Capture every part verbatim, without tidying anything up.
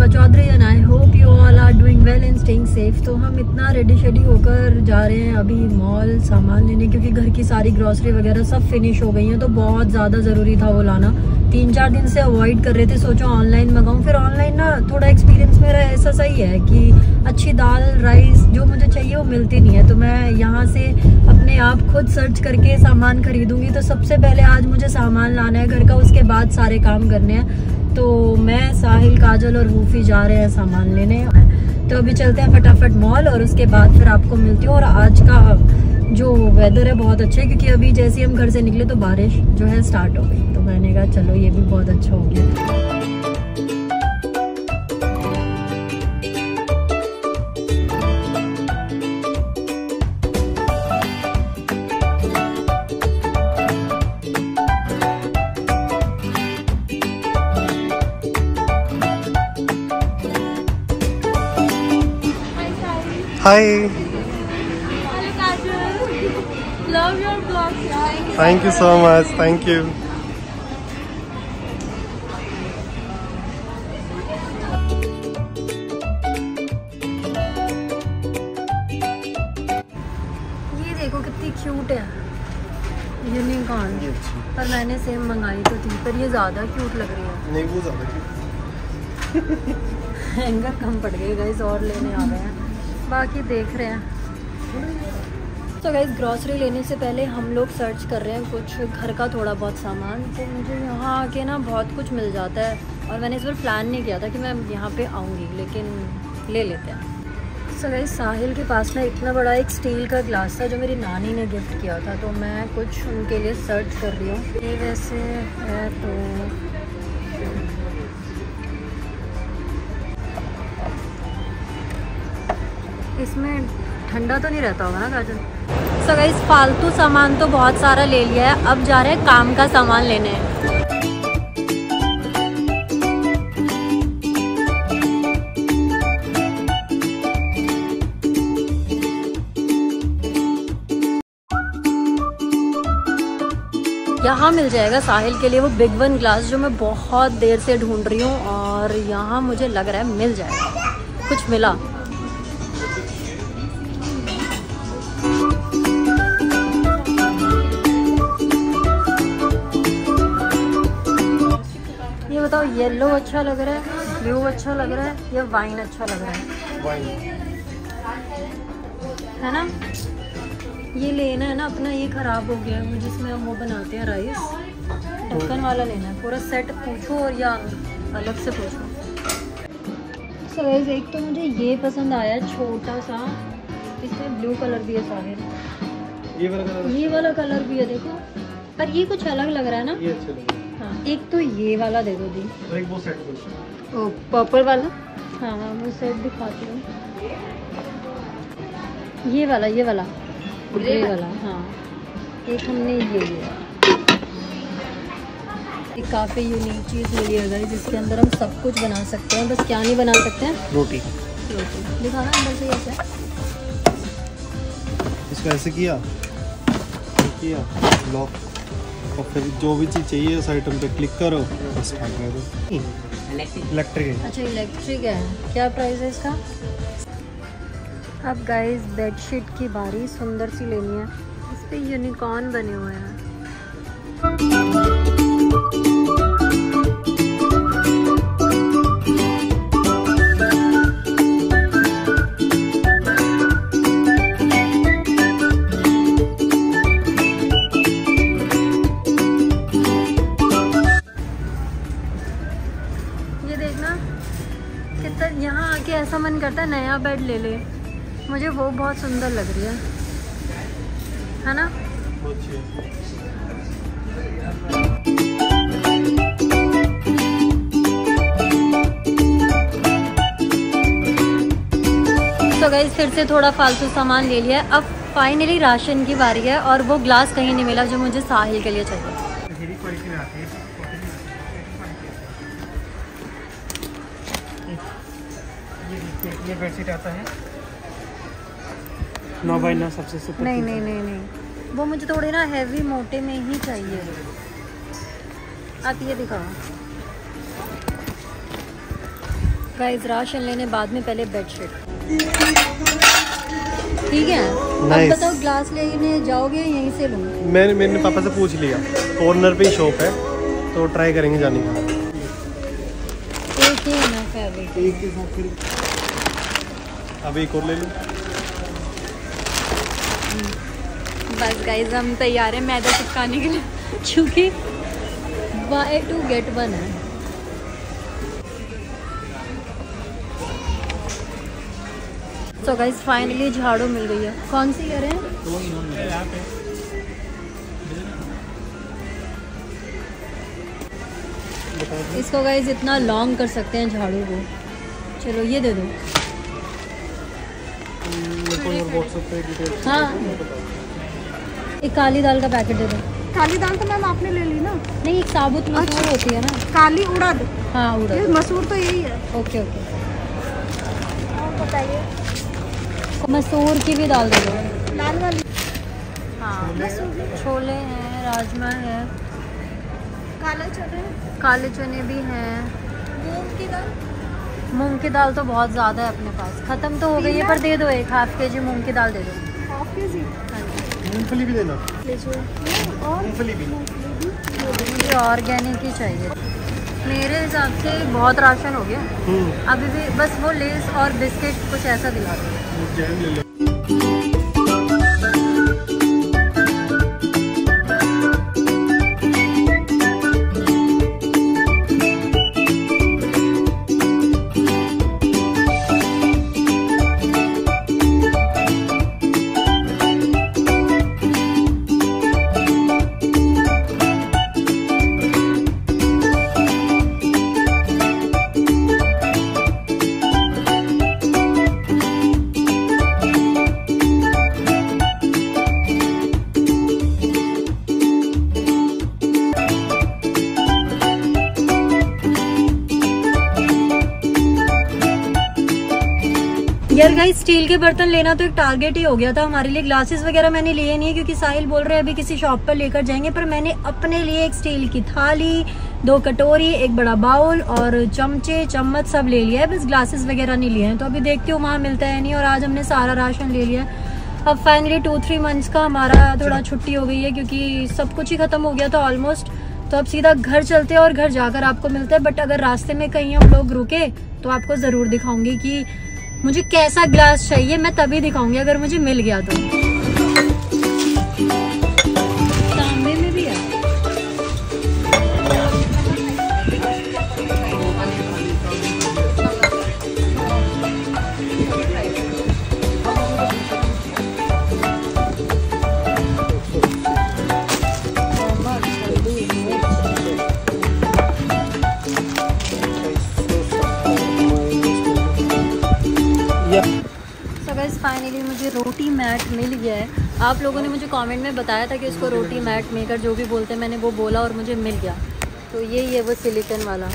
Chaudhary and I hope you all are doing well and staying safe. तो हम इतना ready shady होकर जा रहे हैं अभी मॉल सामान लेने, क्योंकि घर की सारी ग्रॉसरी वगैरह सब फिनिश हो गई हैं। तो बहुत ज़्यादा ज़रूरी था वो लाना। तीन चार दिन से अवॉइड कर रहे थे, सोचो ऑनलाइन मंगाऊँ। फिर ऑनलाइन ना थोड़ा एक्सपीरियंस मेरा ऐसा सही है कि अच्छी दाल राइस जो मुझे चाहिए वो मिलती नहीं है। तो मैं यहाँ से अपने आप खुद सर्च करके सामान खरीदूँगी। तो सबसे पहले आज मुझे सामान लाना है घर का, उसके बाद सारे काम करने हैं। तो मैं, साहिल, काजल और रूफी जा रहे हैं सामान लेने। तो अभी चलते हैं फटाफट मॉल और उसके बाद फिर आपको मिलती हूँ। और आज का जो वेदर है बहुत अच्छा है, क्योंकि अभी जैसे हम घर से निकले तो बारिश जो है स्टार्ट हो गई। तो मैंने कहा चलो ये भी बहुत अच्छा हो गया। Hi. Hello Kajal. Love your vlogs. Thank you so much. Thank you. ये देखो कितनी क्यूट है यूनिकॉर्न। पर मैंने सेम मंगाई तो थी, पर ये ज्यादा क्यूट लग रही है। नहीं वो ज्यादा क्यूट। हैंगर कम पड़ गए गाइस, और लेने आ गए हैं, बाकी देख रहे हैं। तो गाइस ग्रॉसरी लेने से पहले हम लोग सर्च कर रहे हैं कुछ घर का थोड़ा बहुत सामान। तो मुझे यहाँ आके ना बहुत कुछ मिल जाता है, और मैंने इस बार प्लान नहीं किया था कि मैं यहाँ पे आऊँगी, लेकिन ले लेते हैं। सो गाइस साहिल के पास ना इतना बड़ा एक स्टील का ग्लास था जो मेरी नानी ने गिफ्ट किया था। तो मैं कुछ उनके लिए सर्च कर रही हूँ। ये वैसे है तो इसमें ठंडा तो नहीं रहता होगा ना काजल। सो गाइस फालतू सामान तो बहुत सारा ले लिया है, अब जा रहे हैं काम का सामान लेने। यहाँ मिल जाएगा साहिल के लिए वो बिग वन ग्लास जो मैं बहुत देर से ढूंढ रही हूँ, और यहाँ मुझे लग रहा है मिल जाएगा। कुछ मिला। ये बताओ येलो अच्छा लग रहा है, ब्लू अच्छा लग रहा है, या वाइन अच्छा लग रहा है? वाइन है ना, ये लेना है ना अपना। ये ख़राब हो गया है जिसमें हम वो बनाते हैं राइस, ढक्कन वाला लेना है। पूरा सेट पूछो और या अलग से पूछो। सो गाइस एक तो मुझे ये पसंद आया छोटा सा, इसमें ब्लू कलर भी है साहिल। ये वाला कलर, ये वाला कलर भी है देखो, पर ये कुछ अलग लग रहा है ना। ये अच्छा लग रहा है। हाँ एक तो ये वाला दे दो दी, एक वो सेट दो। ओ पर्पल वाला। हाँ हाँ वो सेट दिखाती हूँ। ये वाला, ये वाला ग्रे वाला। हाँ एक हमने ये लिया। एक काफ़ी यूनिक चीज़ मिली है गाइस, जिसके अंदर हम सब कुछ बना सकते हैं। बस क्या नहीं बना सकते हैं? रोटी। रोटी दिखाना अंदर से ऐसे। इसको ऐसे किया किया लॉक, और फिर जो भी चीज़ चाहिए उस आइटम पे क्लिक करो, बस फेंक दो। इलेक्ट्रिक है। अच्छा इलेक्ट्रिक है। क्या प्राइस है इसका? अब गाइस बेडशीट की बारी सुंदर सी लेनी है। इस पे यूनिकॉर्न बने हुए हैं। ये देखना कितना, यहाँ आके ऐसा मन करता है नया बेड ले ले। मुझे वो बहुत सुंदर लग रही है, है ना? तो गाइस फिर से थोड़ा फालतू सामान ले लिया। अब फाइनली राशन की बारी है, और वो ग्लास कहीं नहीं मिला जो मुझे साहिल के लिए चाहिए। ये बेडशीट आता है नौ बाई नौ सबसे सुपर। नहीं नहीं नहीं नहीं वो मुझे थोड़े ना हैवी मोटे में ही चाहिए। आप ये दिखाओ। गाइस राशन लेने बाद में पहले बेडशीट। ठीक है अब nice. बताओ ग्लास लेने जाओगे यहीं से लूँ? मैंने मैंने पापा से पूछ लिया, कॉर्नर पे ही शॉप है तो ट्राई करेंगे जाने का। एक ही है ना फैब्रिक, एक के साथ फिर अब एक और ले लो। बस गाइस हम तैयार हैं मैदा चिपकाने के लिए क्योंकि बाय टू गेट वन है। सो गाइस फाइनली झाड़ू मिल गई है। कौन सी कह रहे हैं? इसको गाइस इतना लॉन्ग कर सकते हैं झाड़ू को। चलो ये दे दो। हाँ एक काली दाल का पैकेट दे दो। काली दाल तो मैम आपने ले ली ना? नहीं एक साबुत मसूर अच्छा। होती है ना? काली उड़द। हाँ ये उड़द। मसूर तो यही है। ओके ओके और बताइए मसूर की भी दाल दे दो। लाल वाली। हाँ छोले हैं, राजमा है, काले चने, काले चने भी हैं। मूंग की दाल। मूंग की दाल तो बहुत ज़्यादा है अपने पास, ख़त्म तो हो गई है पर दे दो एक हाफ के जी मूंग की दाल दे दो। हाफ के जी। हाँ जी मूंगफली भी देना। लीजिए। और मूंगफली भी मुझे ऑर्गेनिक ही चाहिए। मेरे हिसाब से बहुत राशन हो गया अभी भी, बस वो लेस और बिस्किट कुछ ऐसा दिला दो। जैम ले लो। यार गाइस स्टील के बर्तन लेना तो एक टारगेट ही हो गया था हमारे लिए। ग्लासेस वगैरह मैंने लिए नहीं है क्योंकि साहिल बोल रहे हैं अभी किसी शॉप पर लेकर जाएंगे, पर मैंने अपने लिए एक स्टील की थाली, दो कटोरी, एक बड़ा बाउल और चमचे चम्मच सब ले लिया है, बस ग्लासेस वगैरह नहीं लिए हैं। तो अभी देखती हूँ वहाँ मिलता है नहीं, और आज हमने सारा राशन ले लिया है। अब फाइनली टू थ्री मंथ्स का हमारा थोड़ा छुट्टी हो गई है क्योंकि सब कुछ ही खत्म हो गया था ऑलमोस्ट। तो अब सीधा घर चलते हैं और घर जाकर आपको मिलता है। बट अगर रास्ते में कहीं हम लोग रुके तो आपको ज़रूर दिखाऊंगी कि मुझे कैसा ग्लास चाहिए, मैं तभी दिखाऊंगी अगर मुझे मिल गया तो। तांबे में भी है। सो गाइस फाइनली मुझे रोटी मैट मिल गया है। आप लोगों ने मुझे कमेंट में बताया था कि इसको रोटी मैट मेकर जो भी बोलते हैं, मैंने वो बोला और मुझे मिल गया। तो यही है वो सिलिकॉन वाला।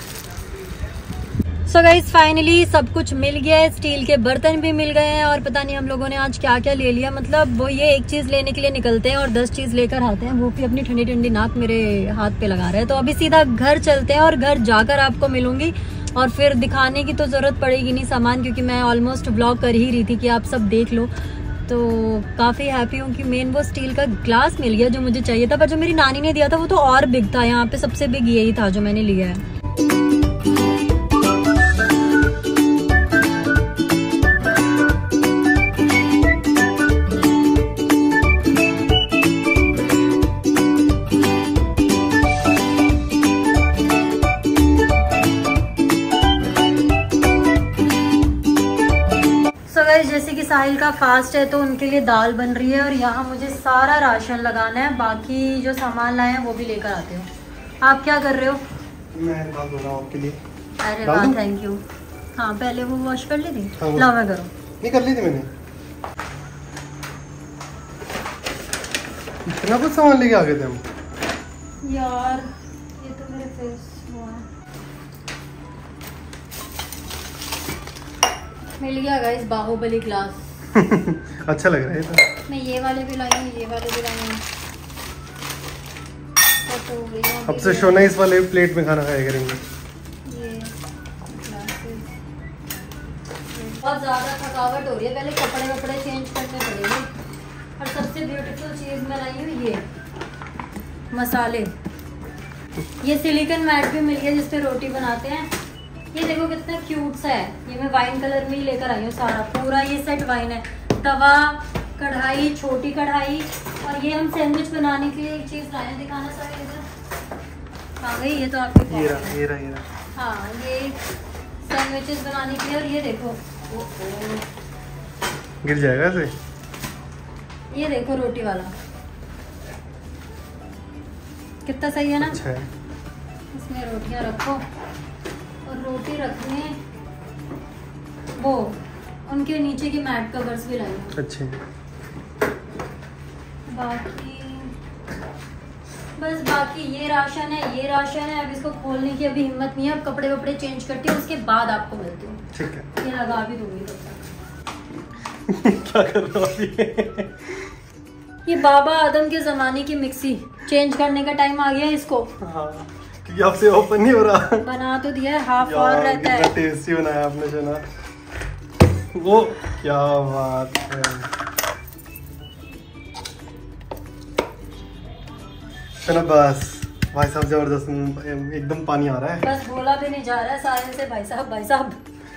सो गाइस फाइनली सब कुछ मिल गया है, स्टील के बर्तन भी मिल गए हैं। और पता नहीं हम लोगों ने आज क्या क्या ले लिया, मतलब वो ये एक चीज़ लेने के लिए निकलते हैं और दस चीज़ लेकर आते हैं। वो भी अपनी ठंडी ठंडी नाक मेरे हाथ पे लगा रहे हैं। तो अभी सीधा घर चलते हैं और घर जाकर आपको मिलूंगी, और फिर दिखाने की तो ज़रूरत पड़ेगी नहीं सामान, क्योंकि मैं ऑलमोस्ट व्लॉग कर ही रही थी कि आप सब देख लो। तो काफ़ी हैप्पी हूँ कि मेन वो स्टील का ग्लास मिल गया जो मुझे चाहिए था। पर जो मेरी नानी ने दिया था वो तो और बिग था, यहाँ पे सबसे बिग यही था जो मैंने लिया है। जैसे कि साहिल का फास्ट है तो उनके लिए दाल बन रही है, और यहाँ मुझे सारा राशन लगाना है। बाकी जो सामान लाए हैं वो भी लेकर आते हो। आप क्या कर रहे हो? मैं दाल बना आपके लिए। अरे वाह थैंक यू। हाँ पहले वो वॉश कर ली थी। हाँ, लाओ मैं करूँ। नहीं कर ली थी मैंने। इतना कुछ सामान लेके आ गए थे हम यार। ये तो मेरे फेस हुआ है। मिल गया गाइस बाहुबली ग्लास। अच्छा लग रहा है तो। मैं ये वाले भी लाई हूँ, ये वाले भी लाई हूँ। अब से शोना इस वाले प्लेट में खाना खाया करेंगे। ये ग्लासेस बहुत ज़्यादा थकावट हो रही है, पहले कपड़े वपड़े चेंज करने पड़ेंगे। और सबसे ब्यूटीफुल चीज़ मैं लाई हूँ ये मसाले। ये सिलिकॉन मैट भी मिल गया जिसपे रोटी बनाते हैं। ये देखो कितना क्यूट सा है, ये मैं वाइन कलर में ही लेकर आई हूँ सारा, पूरा ये सेट वाइन है। तवा, कढ़ाई, छोटी कढ़ाई, और ये हम सैंडविच बनाने के लिए एक चीज़ लाए हैं, दिखाना चाहिए इधर आ गई। ये तो आपके ये रहा, ये रहा, ये रहा। हाँ, ये सैंडविचेस बनाने के लिए। और ये देखो, ओ, ओ, गिर जाएगा ऐसे। ये देखो रोटी वाला, कितना सही है ना। अच्छा है। इसमें रोटियां रखो, और रोटी रखने वो उनके नीचे की मैट कवर्स भी लाए। अच्छे। बाकी बस बाकी ये राशन है, ये राशन है। अब इसको खोलने की अभी हिम्मत नहीं है, अब कपड़े वपड़े चेंज करती हूँ, उसके बाद आपको मिलती हूँ। ठीक है। ये लगा भी दूंगी तब तक। क्या कर रहे हो अभी? ये बाबा आदम के जमाने की मिक्सी, चेंज करने का टाइम आ गया इसको। हाँ, क्योंकि आपसे ओपन नहीं हो रहा। बना तो दिया है, हाफ और रहता है। टेस्टी बनाया आपने जना। वो क्या बात है। चलो बस भाई साहब, जबरदस्त, एकदम पानी आ रहा है। बस बोला भी नहीं जा रहा है सारे से, भाई साहब भाई साहब।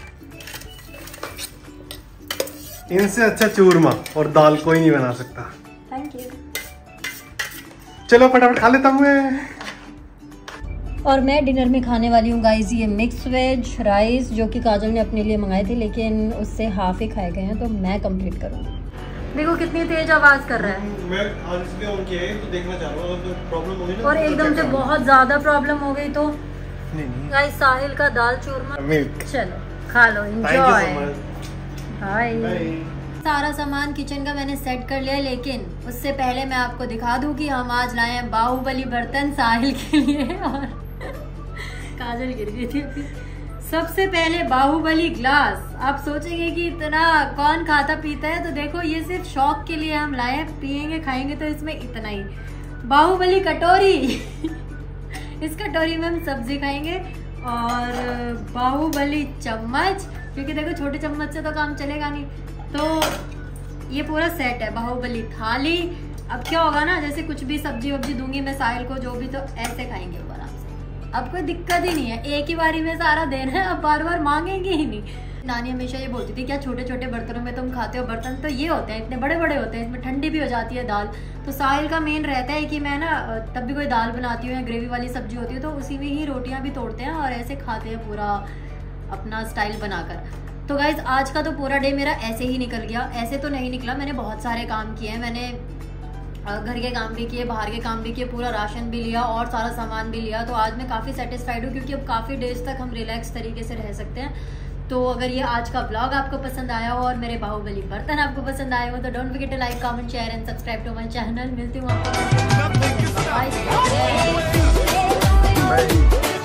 इनसे अच्छा चूरमा और दाल कोई नहीं बना सकता। Thank you. चलो फटाफट खा लेता हूँ मैं। और मैं डिनर में खाने वाली हूँ गाइस ये मिक्स वेज राइस, जो कि काजल ने अपने लिए मंगाए थे, लेकिन उससे हाफ ही खाए गए हैं, तो मैं कंप्लीट करूँगी। देखो कितनी तेज आवाज कर रहा है। मैं आज इसलिए ऑन किया है तो देखना चाह रहा हूँ, अगर प्रॉब्लम होगी ना और एकदम से बहुत ज्यादा प्रॉब्लम हो गई तो नहीं नहीं। गाइस साहिल का दाल चूरमा, मिल्क। चलो खा लो, एंजॉय। बाय। सारा सामान किचन का मैंने सेट कर लिया है, लेकिन उससे पहले मैं आपको दिखा दूं कि हम आज लाए हैं बाहुबली बर्तन साहिल के लिए। और काजल गिर गई थी अभी। सबसे पहले बाहुबली ग्लास। आप सोचेंगे कि इतना कौन खाता पीता है, तो देखो ये सिर्फ शौक के लिए हम लाए हैं, पियेंगे खाएंगे तो इसमें इतना ही। बाहुबली कटोरी। इस कटोरी में हम सब्जी खाएंगे। और बाहुबली चम्मच, क्योंकि देखो छोटे चम्मच से तो काम चलेगा नहीं, तो ये पूरा सेट है। बाहुबली थाली। अब क्या होगा ना, जैसे कुछ भी सब्जी वब्जी दूंगी मैं साहिल को जो भी, तो ऐसे खाएंगे वो आराम से। अब कोई दिक्कत ही नहीं है, एक ही बारी में सारा देना है, अब बार बार मांगेंगे ही नहीं। नानी हमेशा ये बोलती थी क्या छोटे छोटे बर्तनों में तुम खाते हो, बर्तन तो ये होते हैं, इतने बड़े बड़े होते हैं, इसमें ठंडी भी हो जाती है दाल। तो साहिल का मेन रहता है कि मैं ना तब भी कोई दाल बनाती हूँ या ग्रेवी वाली सब्जी होती है, तो उसी में ही रोटियाँ भी तोड़ते हैं और ऐसे खाते हैं पूरा अपना स्टाइल बनाकर। तो गाइज आज का तो पूरा डे मेरा ऐसे ही निकल गया। ऐसे तो नहीं निकला, मैंने बहुत सारे काम किए हैं। मैंने घर के काम भी किए, बाहर के काम भी किए, पूरा राशन भी लिया और सारा सामान भी लिया। तो आज मैं काफ़ी सेटिस्फाइड हूँ, क्योंकि अब काफ़ी डेज तक हम रिलैक्स तरीके से रह सकते हैं। तो अगर ये आज का ब्लॉग आपको पसंद आया हो और मेरे बाहुबली बर्तन आपको पसंद आए हो, तो don't forget to like, comment, share and subscribe to my channel. मिलती हूँ आपको।